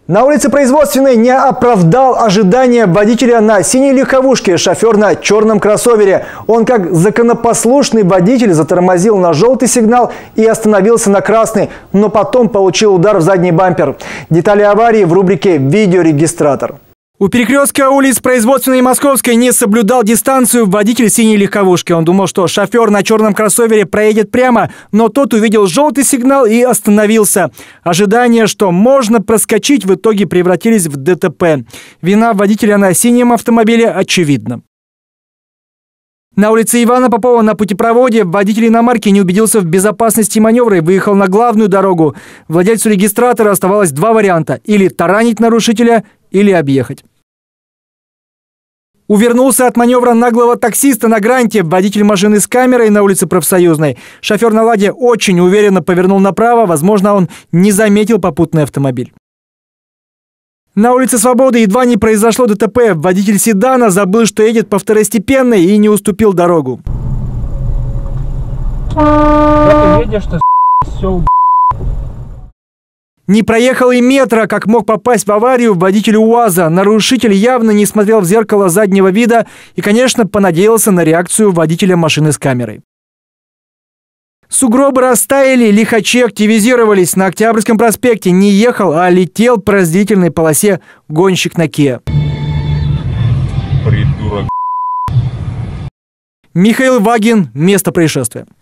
На улице Производственной не оправдал ожидания водителя на синей легковушке, шофер на черном кроссовере. Он, как законопослушный водитель, затормозил на желтый сигнал и остановился на красный, но потом получил удар в задний бампер. Детали аварии в рубрике «Видеорегистратор». У перекрестка улиц Производственной и Московской не соблюдал дистанцию водитель синей легковушки. Он думал, что шофер на черном кроссовере проедет прямо, но тот увидел желтый сигнал и остановился. Ожидания, что можно проскочить, в итоге превратились в ДТП. Вина водителя на синем автомобиле очевидна. На улице Ивана Попова на путепроводе водитель иномарки не убедился в безопасности маневра и выехал на главную дорогу. Владельцу регистратора оставалось два варианта – или таранить нарушителя, или объехать. Увернулся от маневра наглого таксиста на гранте водитель машины с камерой на улице Профсоюзной. Шофер на «Ладе» очень уверенно повернул направо, возможно, он не заметил попутный автомобиль. На улице Свободы едва не произошло ДТП. Водитель седана забыл, что едет по второстепенной, и не уступил дорогу. Как ты едешь, ты все. Не проехал и метра, как мог попасть в аварию водитель УАЗа. Нарушитель явно не смотрел в зеркало заднего вида и, конечно, понадеялся на реакцию водителя машины с камерой. Сугробы растаяли, лихачи активизировались. На Октябрьском проспекте не ехал, а летел по разделительной полосе гонщик на Kia. Придурок. Михаил Вагин. Место происшествия.